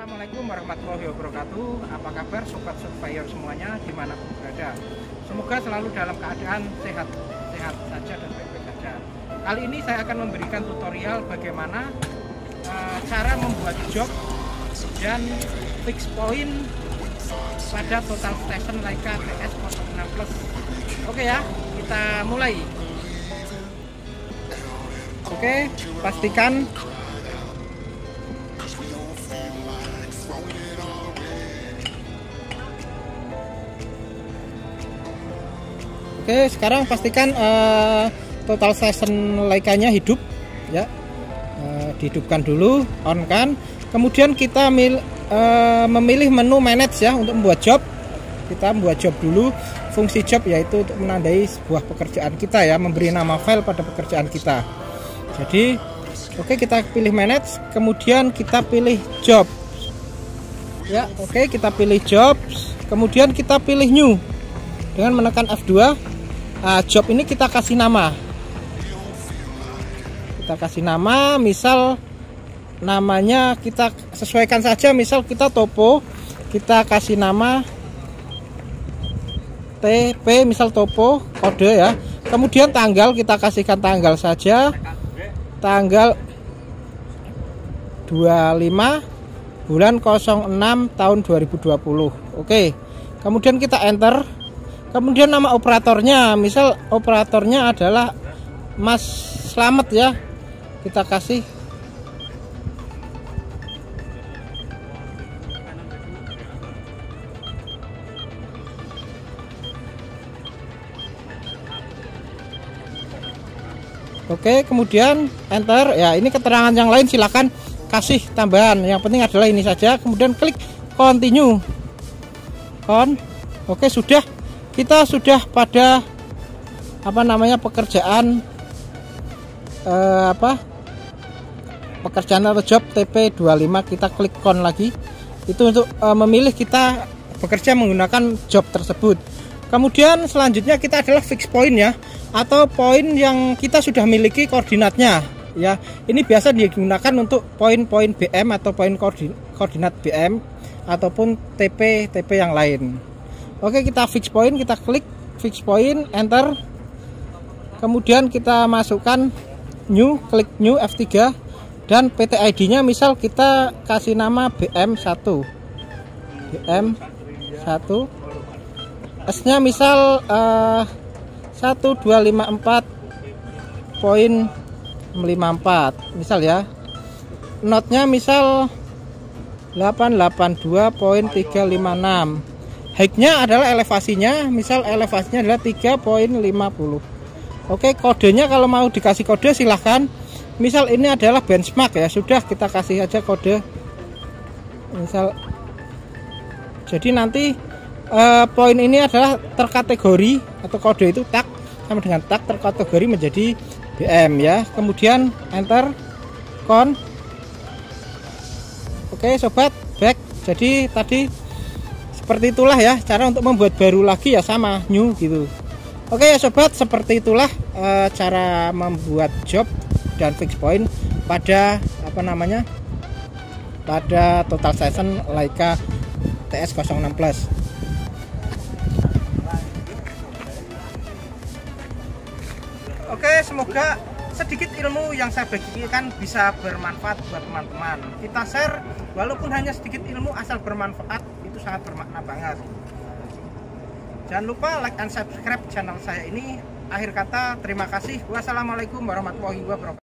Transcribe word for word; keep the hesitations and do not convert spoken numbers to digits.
Assalamualaikum warahmatullahi wabarakatuh. Apa kabar sobat surveyor semuanya dimanapun berada? Semoga selalu dalam keadaan sehat sehat saja dan baik-baik saja. Kali ini saya akan memberikan tutorial bagaimana uh, cara membuat job dan fix point pada total station Leica T S nol enam plus. Oke ya, kita mulai. Oke, pastikan Oke, sekarang pastikan uh, total station Leica-nya hidup ya. Uh, dihidupkan dulu, on kan. Kemudian kita mil, uh, memilih menu manage ya untuk membuat job. Kita membuat job dulu. Fungsi job yaitu untuk menandai sebuah pekerjaan kita ya, memberi nama file pada pekerjaan kita. Jadi, oke, kita pilih manage, kemudian kita pilih job. Ya, oke, kita pilih jobs, kemudian kita pilih new dengan menekan F dua. Nah, job ini kita kasih nama. Kita kasih nama, misal namanya kita sesuaikan saja, misal kita topo, kita kasih nama T P, misal topo, kode ya. Kemudian tanggal kita kasihkan tanggal saja. Tanggal dua puluh lima bulan nol enam tahun dua ribu dua puluh. Oke. Kemudian kita enter. Kemudian nama operatornya, misal operatornya adalah Mas Slamet ya. Kita kasih Oke, kemudian enter. Ya, ini keterangan yang lain silakan kasih tambahan. Yang penting adalah ini saja. Kemudian klik continue. Kon. Oke, sudah. Kita sudah pada apa namanya pekerjaan eh, apa pekerjaan atau job T P dua puluh lima. Kita klik con lagi. Itu untuk eh, memilih kita bekerja menggunakan job tersebut. Kemudian selanjutnya kita adalah fix point ya, atau poin yang kita sudah miliki koordinatnya ya. Ini biasa digunakan untuk poin-poin B M atau poin koordinat B M ataupun T P T P yang lain. Oke, kita fix point, kita klik fix point, enter. Kemudian kita masukkan new, klik new F tiga, dan P T I D-nya misal kita kasih nama B M satu. B M satu. S-nya misal uh, satu dua lima empat poin lima empat misal ya. Notnya misal delapan delapan dua poin tiga lima enam. Height-nya adalah elevasinya, misal elevasinya adalah tiga poin lima nol. Oke, kodenya kalau mau dikasih kode silahkan. Misal ini adalah benchmark ya, sudah kita kasih aja kode. Misal, jadi nanti eh, poin ini adalah terkategori atau kode itu tag sama dengan tag terkategori menjadi B M ya. Kemudian enter, con. Oke sobat, back. Jadi tadi seperti itulah ya cara untuk membuat baru lagi ya, sama new gitu. Oke ya sobat, seperti itulah e, cara membuat job dan fix point pada apa namanya pada total station Leica T S nol enam plus. Oke, semoga sedikit ilmu yang saya bagikan bisa bermanfaat buat teman-teman. Kita share walaupun hanya sedikit ilmu, asal bermanfaat itu sangat bermakna banget. Jangan lupa like and subscribe channel saya ini. Akhir kata, terima kasih. Wassalamualaikum warahmatullahi wabarakatuh.